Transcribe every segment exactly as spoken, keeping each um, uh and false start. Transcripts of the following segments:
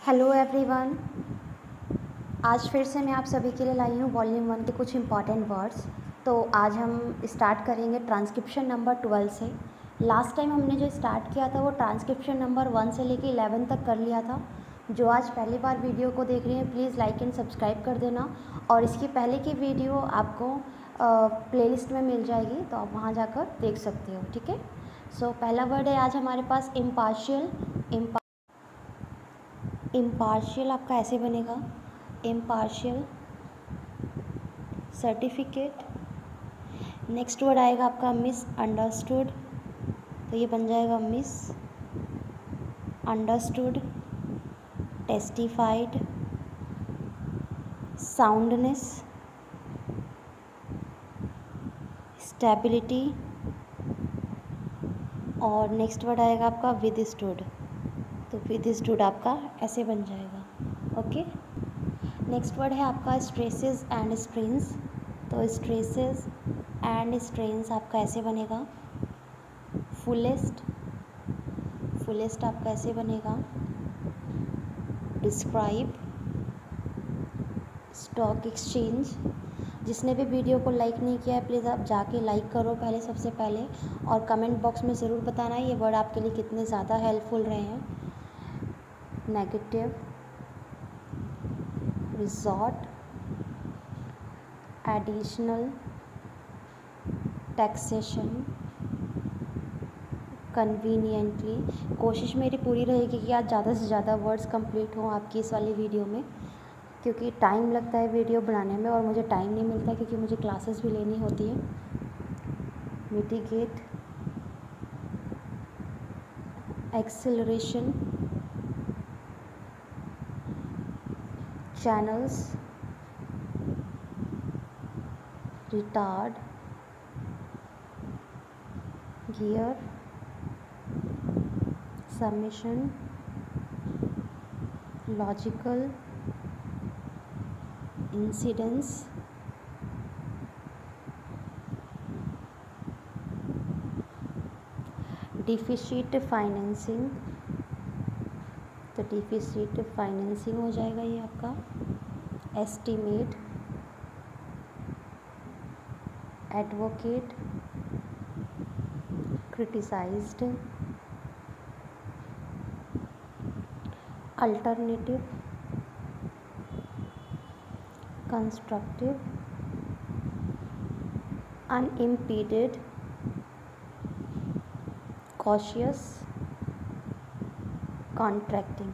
Hello everyone. आज फिर से मैं आप सभी के लिए लाई हूँ वॉल्यूम वन के कुछ इम्पॉर्टेंट वर्ड्स। तो आज हम स्टार्ट करेंगे ट्रांसक्रिप्शन नंबर ट्वेल्व से। लास्ट टाइम हमने जो स्टार्ट किया था वो ट्रांसक्रिप्शन नंबर वन से लेके इलेवन तक कर लिया था। जो आज पहली बार वीडियो को देख रहे हैं प्लीज़ लाइक एंड सब्सक्राइब कर देना, और इसकी पहले की वीडियो आपको प्लेलिस्ट में मिल जाएगी, तो आप वहाँ जाकर देख सकते हो। ठीक है। सो पहला वर्ड है आज हमारे पास इम्पार्शियल। इम्पा इम्पार्शियल आपका ऐसे बनेगा, इम्पार्शियल सर्टिफिकेट। नेक्स्ट वर्ड आएगा आपका मिस अंडरस्टूड, तो ये बन जाएगा misunderstood. Testified, soundness, stability, और नेक्स्ट वर्ड आएगा आपका विदस्टूड, तो विदस्टूड आपका ऐसे बन जाएगा। ओके। नेक्स्ट वर्ड है आपका स्ट्रेसेस एंड स्ट्रेन्स, तो स्ट्रेसेस एंड स्ट्रेन्स आपका ऐसे बनेगा। फुलेस्ट, फुलेस्ट आपका ऐसे बनेगा। Describe, stock exchange. जिसने भी वीडियो को लाइक नहीं किया है प्लीज़ आप जाके लाइक करो पहले, सबसे पहले, और कमेंट बॉक्स में ज़रूर बताना ये वर्ड आपके लिए कितने ज़्यादा हेल्पफुल रहे हैं। Negative, resort, additional, taxation, conveniently. कोशिश मेरी पूरी रहेगी कि आज ज़्यादा से ज़्यादा वर्ड्स कंप्लीट हों आपकी इस वाली वीडियो में, क्योंकि टाइम लगता है वीडियो बनाने में और मुझे टाइम नहीं मिलता क्योंकि मुझे क्लासेस भी लेनी होती है। Mitigate, acceleration, channels, retard, gear, submission, logical, incidence, deficit financing, तो डिफिसिट फाइनेंसिंग हो जाएगा ये आपका। Estimate, advocate, criticised, alternative, constructive, unimpeded, cautious, contracting.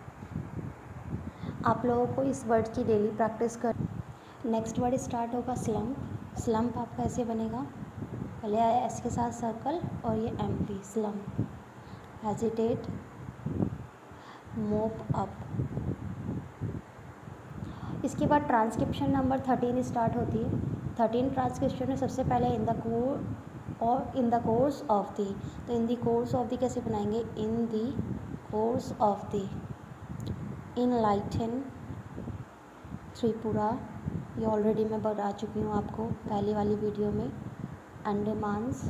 आप लोगों को इस वर्ड की डेली प्रैक्टिस कर। नेक्स्ट वर्ड स्टार्ट होगा स्लम्प। स्लम्प आपका ऐसे बनेगा, पहले आया एस के साथ सर्कल और ये M P, slump. Hesitate, mop up. इसके बाद ट्रांसक्रिप्शन नंबर थर्टीन स्टार्ट होती है। थर्टीन ट्रांसक्रिप्शन में सबसे पहले इन द कोर और in the course of the, तो in the course of the कैसे बनाएंगे, in the course of the. Enlighten, Tripura, ये ऑलरेडी मैं बता चुकी हूँ आपको पहली वाली वीडियो में। Andamans,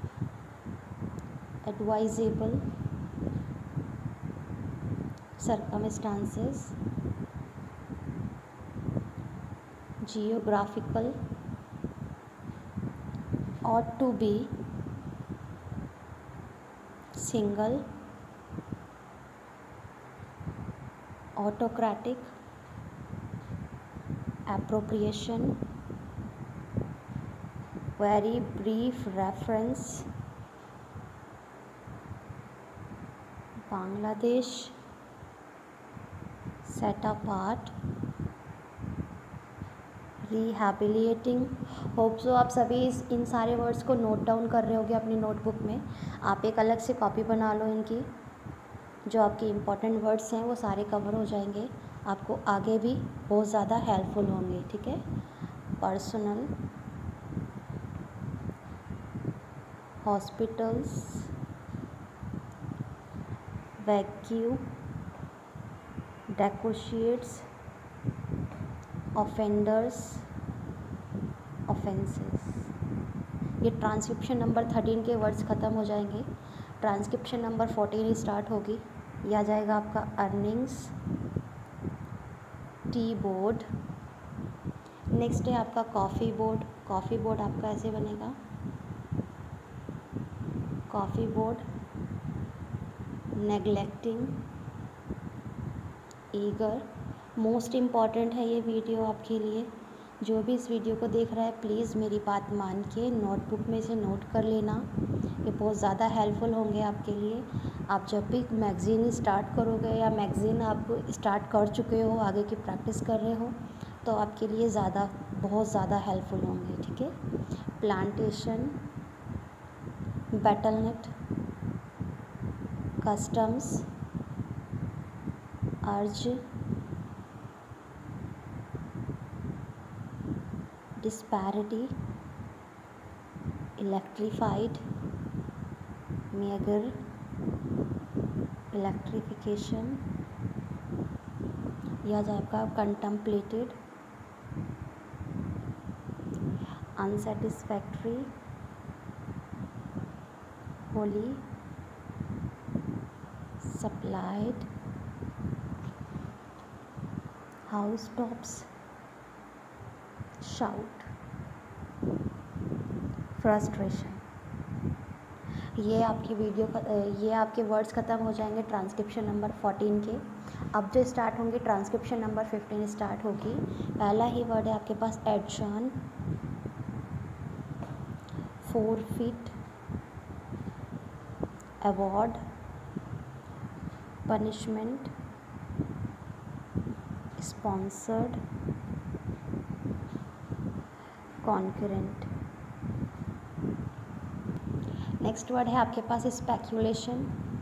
advisable, circumstances, geographical, ought to be, single, autocratic, appropriation, very brief reference, Bangladesh, set apart, rehabilitating. Hope so आप सभी इस इन सारे वर्ड्स को नोट डाउन कर रहे होगे अपनी नोटबुक में। आप एक अलग से कॉपी बना लो इनकी, जो आपके इम्पॉर्टेंट वर्ड्स हैं वो सारे कवर हो जाएंगे, आपको आगे भी बहुत ज़्यादा हेल्पफुल होंगे। ठीक है। Personal, hospitals, vacuum, dissociates, offenders, offences. ये ट्रांसक्रिप्शन नंबर थर्टीन के वर्ड्स ख़त्म हो जाएंगे। ट्रांसक्रिप्शन नंबर फोर्टीन स्टार्ट होगी। यह आ जाएगा आपका अर्निंग्स, टी बोर्ड। नेक्स्ट है आपका कॉफ़ी बोर्ड। कॉफ़ी बोर्ड आपका ऐसे बनेगा, coffee board, neglecting, eager. Most important है ये वीडियो आपके लिए। जो भी इस वीडियो को देख रहा है प्लीज़ मेरी बात मान के नोटबुक में से नोट कर लेना, ये बहुत ज़्यादा हेल्पफुल होंगे आपके लिए। आप जब भी मैगज़ीन स्टार्ट करोगे या मैगज़ीन आप स्टार्ट कर चुके हो, आगे की प्रैक्टिस कर रहे हो, तो आपके लिए ज़्यादा बहुत ज़्यादा हेल्पफुल होंगे, ठीक है। Plantation, bottleneck, customs, urge, disparity, electrified, meagre, electrification, यह जाएगा contemplated, unsatisfactory, wholly, supplied, house tops, shout, frustration. ये आपकी वीडियो का ये आपके वर्ड्स ख़त्म हो जाएंगे ट्रांसक्रिप्शन नंबर फोर्टीन के। अब जो स्टार्ट होंगे ट्रांसक्रिप्शन नंबर फिफ्टीन स्टार्ट होगी। पहला ही वर्ड है आपके पास adjourn, forfeit, award, punishment, sponsored, concurrent. Next word है आपके पास स्पेक्यूलेशन।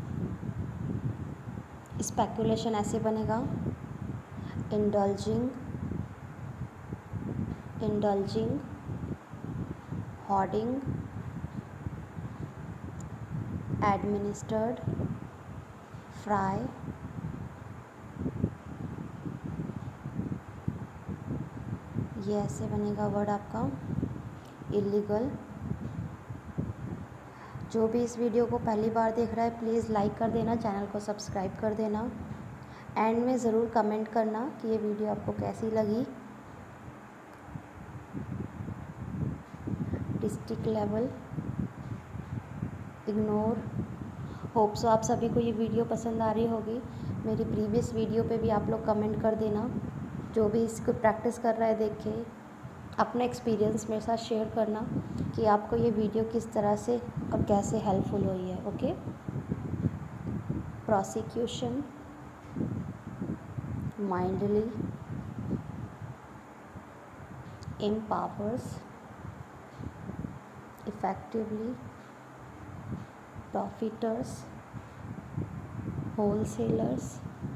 स्पेक्यूलेशन ऐसे बनेगा, indulging, indulging, hoarding, administered, fry, ये ऐसे बनेगा वर्ड आपका इलीगल। जो भी इस वीडियो को पहली बार देख रहा है प्लीज़ लाइक कर देना, चैनल को सब्सक्राइब कर देना। एंड में ज़रूर कमेंट करना कि ये वीडियो आपको कैसी लगी। District level, ignore. Hope so आप सभी को ये वीडियो पसंद आ रही होगी। मेरी प्रीवियस वीडियो पे भी आप लोग कमेंट कर देना। जो भी इसको प्रैक्टिस कर रहा है देख के अपना एक्सपीरियंस मेरे साथ शेयर करना कि आपको ये वीडियो किस तरह से और कैसे हेल्पफुल हुई है। Okay. Prosecution, mindly, empowers, effectively, profiteers, wholesalers,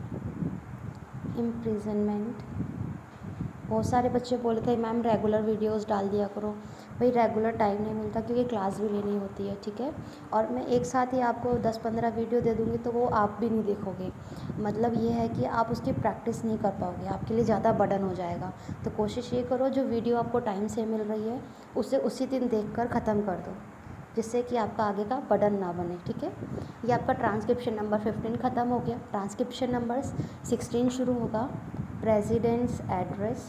imprisonment। बहुत सारे बच्चे बोले थे मैम रेगुलर वीडियोस डाल दिया करो। भाई रेगुलर टाइम नहीं मिलता क्योंकि क्लास भी लेनी होती है, ठीक है। और मैं एक साथ ही आपको दस पंद्रह वीडियो दे दूँगी तो वो आप भी नहीं देखोगे। मतलब ये है कि आप उसकी प्रैक्टिस नहीं कर पाओगे, आपके लिए ज़्यादा बर्डन हो जाएगा। तो कोशिश ये करो जो वीडियो आपको टाइम से मिल रही है उसे उसी दिन देख कर ख़त्म कर दो, जिससे कि आपका आगे का बर्डन ना बने, ठीक है। ये आपका ट्रांसक्रिप्शन नंबर फिफ्टीन ख़त्म हो गया। ट्रांसक्रिप्शन नंबर सिक्सटीन शुरू होगा। President's address,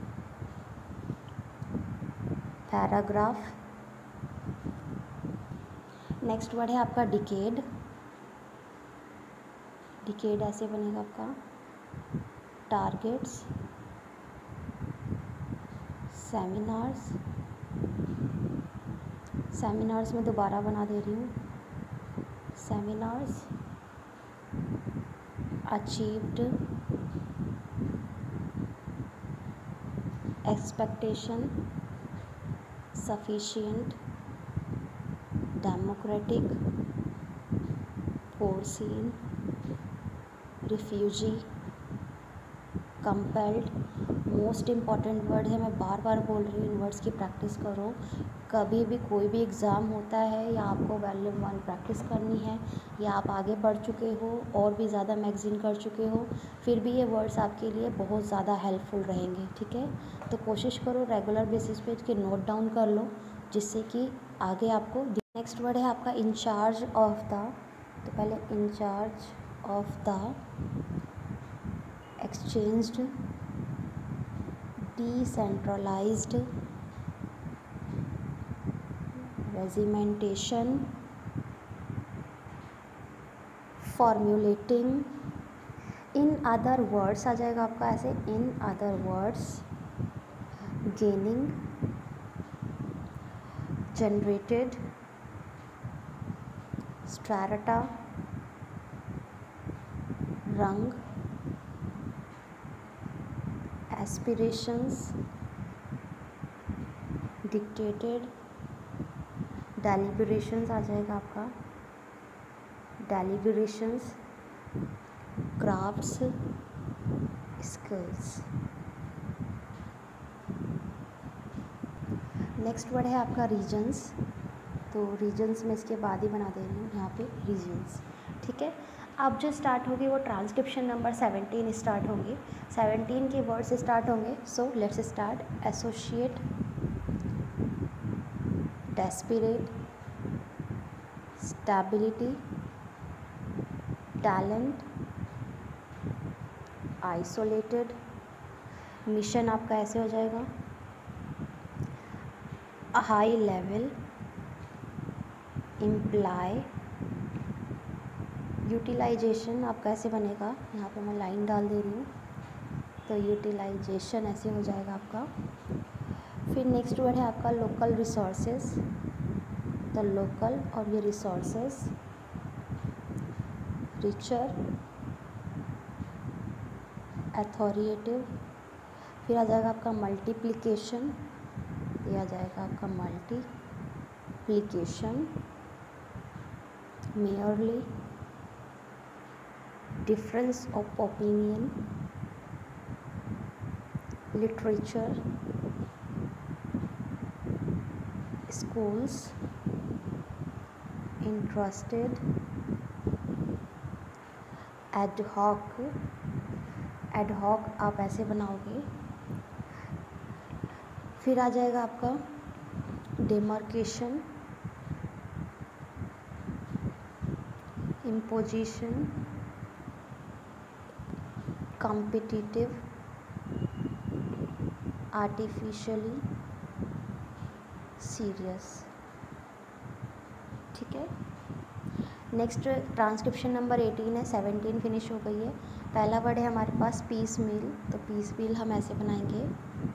paragraph. Next word है आपका डिकेड। डिकेड ऐसे बनेगा आपका टारगेट्स, सेमिनार्स। सेमिनार्स में दोबारा बना दे रही हूँ, seminars, achieved, expectation, sufficient, democratic, foreseen, refugee, compelled. Most important word है, मैं बार बार बोल रही हूँ, इन वर्ड्स की प्रैक्टिस करो। कभी भी कोई भी एग्ज़ाम होता है या आपको वॉल्यूम वन प्रैक्टिस करनी है या आप आगे बढ़ चुके हो और भी ज़्यादा मैगज़ीन कर चुके हो, फिर भी ये वर्ड्स आपके लिए बहुत ज़्यादा हेल्पफुल रहेंगे, ठीक है। तो कोशिश करो रेगुलर बेसिस पे इसके नोट डाउन कर लो, जिससे कि आगे आपको। नेक्स्ट वर्ड है आपका इंचार्ज ऑफ द। तो पहले in charge, of the exchanged decentralized regimentation formulating in other words आ जाएगा आपका ऐसे in other words gaining generated strata रंग aspirations dictated deliberations आ जाएगा आपका deliberations crafts skills। Next word है आपका रीजन्स। तो रीजन्स में इसके बाद ही बना दे रही हूँ यहाँ पे रीजन्स, ठीक है। अब जो स्टार्ट होगी वो ट्रांसक्रिप्शन नंबर सेवनटीन स्टार्ट होंगी, सेवनटीन के वर्ड से स्टार्ट होंगे। So let's start. Associate, desperate, stability, talent, isolated. Mission आपका ऐसे हो जाएगा a high level, imply, utilisation आपका ऐसे बनेगा, यहाँ पे मैं लाइन डाल दे रही हूँ, तो यूटिलाइजेशन ऐसे हो जाएगा आपका। फिर नेक्स्ट वर्ड है आपका लोकल रिसोर्सेज, तो लोकल और ये रिसोर्सेज, रिचर, अथॉरिटेटिव। फिर आ जाएगा आपका मल्टीप्लिकेशन, ये आ जाएगा आपका multiplication, merely, difference of opinion, literature, schools, interested, ad hoc. Ad hoc आप ऐसे बनाओगे। फिर आ जाएगा आपका demarcation, imposition, competitive, artificially, serious, ठीक है। नेक्स्ट ट्रांसक्रिप्शन नंबर एटीन है, सेवनटीन फिनिश हो गई है। पहला वर्ड है हमारे पास पीस मील, तो पीस मील हम ऐसे बनाएंगे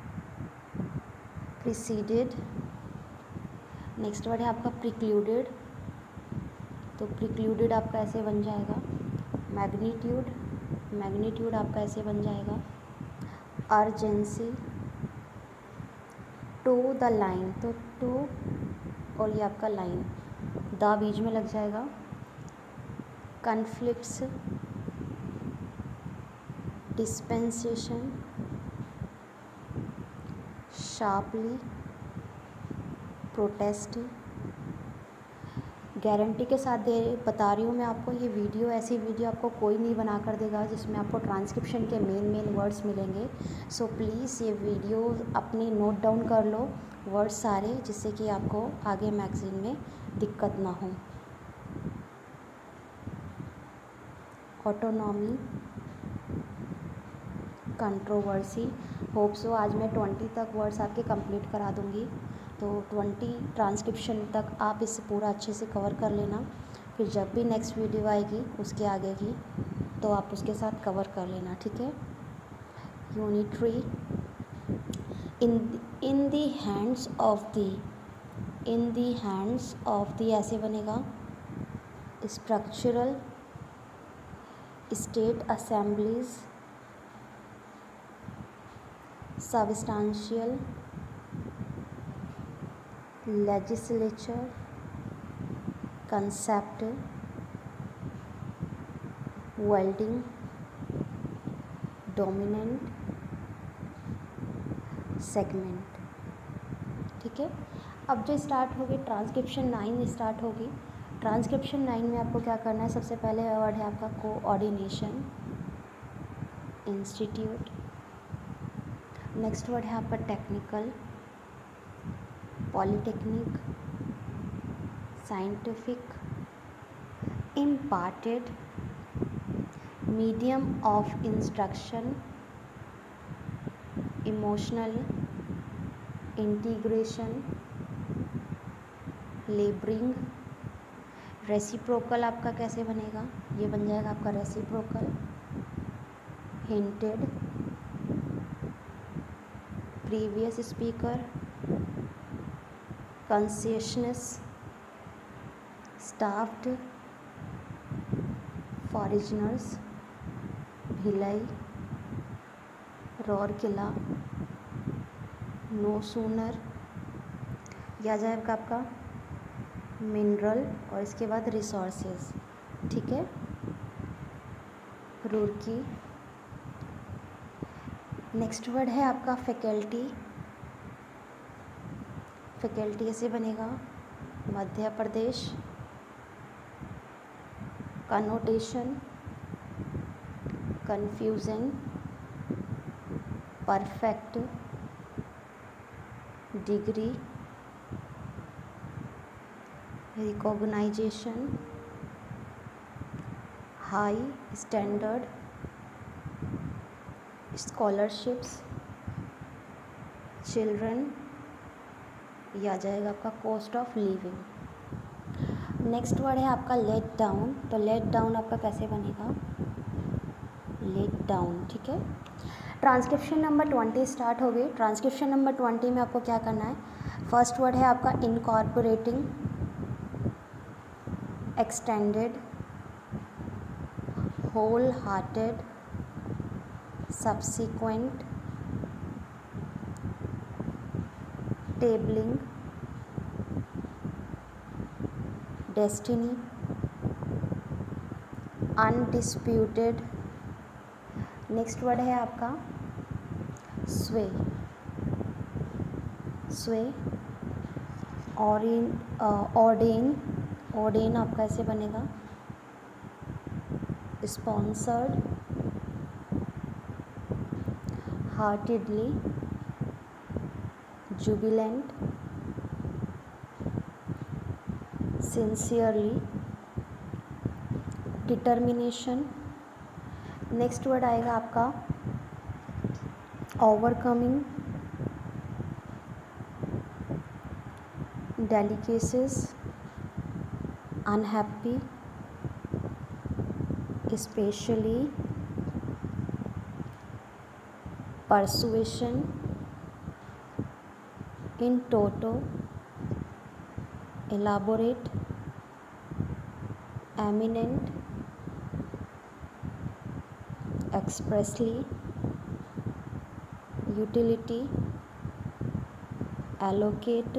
प्रीसीडेड। नेक्स्ट वर्ड है आपका प्रिक्लूडेड, तो प्रिक्लूडेड आपका ऐसे बन जाएगा मैग्नीट्यूड, मैग्नीट्यूड आपका ऐसे बन जाएगा अर्जेंसी, टू द लाइन, तो टू और ये आपका लाइन, द बीच में लग जाएगा। Conflicts, dispensation, sharply, protest. Guarantee के साथ दे बता रही हूँ मैं आपको, ये वीडियो ऐसी वीडियो आपको कोई नहीं बना कर देगा जिसमें आपको ट्रांसक्रिप्शन के मेन मेन वर्ड्स मिलेंगे। सो प्लीज़ ये वीडियो अपनी नोट डाउन कर लो वर्ड्स सारे, जिससे कि आपको आगे मैगज़ीन में दिक्कत ना हो। Autonomy, controversy. होप सो आज मैं ट्वेंटी तक वर्ड्स आपके कंप्लीट करा दूँगी, तो ट्वेंटी ट्रांसक्रिप्शन तक आप इसे पूरा अच्छे से कवर कर लेना। फिर जब भी नेक्स्ट वीडियो आएगी उसके आगे की, तो आप उसके साथ कवर कर लेना, ठीक है। Unitary, in in the hands of the, in the hands of the ऐसे बनेगा structural, state assemblies, substantial, legislature, concept, welding, dominant, segment, ठीक है। अब जो स्टार्ट होगी ट्रांसक्रिप्शन नाइन स्टार्ट होगी। ट्रांसक्रिप्शन नाइन में आपको क्या करना है, सबसे पहले वर्ड है आपका कोऑर्डिनेशन, इंस्टीट्यूट। नेक्स्ट वर्ड है आपका technical, polytechnic, scientific, imparted, medium of instruction, emotional integration, labouring. Reciprocal आपका कैसे बनेगा, ये बन जाएगा आपका reciprocal. Hinted, previous speaker, concessions, staffed, foreigners, Bhilai, Rourkela, no sooner. यह आ जाएगा आपका मिनरल और इसके बाद रिसोर्सेज। ठीक है, रुड़की। नेक्स्ट वर्ड है आपका फैकल्टी। फैकल्टी ऐसे बनेगा, Madhya Pradesh. Connotation, confusion, perfect, degree, recognisation, high standard, scholarships, children. यह आ जाएगा आपका cost of living. Next word है आपका लेट डाउन। तो लेट डाउन आपका कैसे बनेगा, लेट डाउन। ठीक है, ट्रांसक्रिप्शन नंबर ट्वेंटी स्टार्ट हो गई। ट्रांसक्रिप्शन नंबर ट्वेंटी में आपको क्या करना है, फर्स्ट वर्ड है आपका incorporating, extended, whole hearted, subsequent, tabling, destiny, undisputed. Next word है आपका स्वे। स्वे, ऑरिन, ऑर्डेन। ऑर्डेन आपका ऐसे बनेगा, sponsored, heartedly, jubilant, sincerely, determination. Next word आएगा आपका overcoming, delicacies, unhappy, specially, persuasion, in toto, elaborate, eminent, expressly, utility, allocate,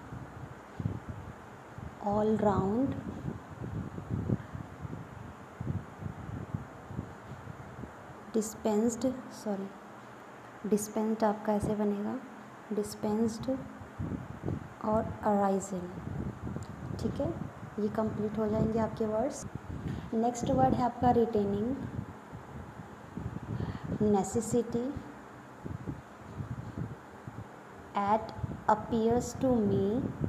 all round, dispensed. Sorry dispensed आपका ऐसे बनेगा, डिस्पेंस्ड और अराइजिंग। ठीक है, ये कंप्लीट हो जाएंगे आपके वर्ड्स। नेक्स्ट वर्ड है आपका retaining, necessity, it appears to me,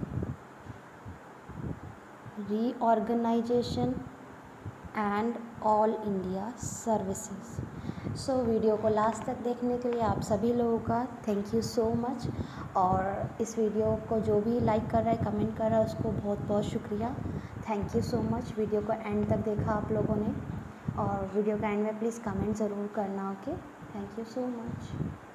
reorganisation and all India services. So video को लास्ट तक देखने के लिए आप सभी लोगों का थैंक यू सो मच। और इस वीडियो को जो भी लाइक कर रहा है, कमेंट कर रहा है, उसको बहुत बहुत शुक्रिया। Thank you so much, video को एंड तक देखा आप लोगों ने। और वीडियो के एंड में प्लीज़ कमेंट ज़रूर करना। Okay, thank you so much.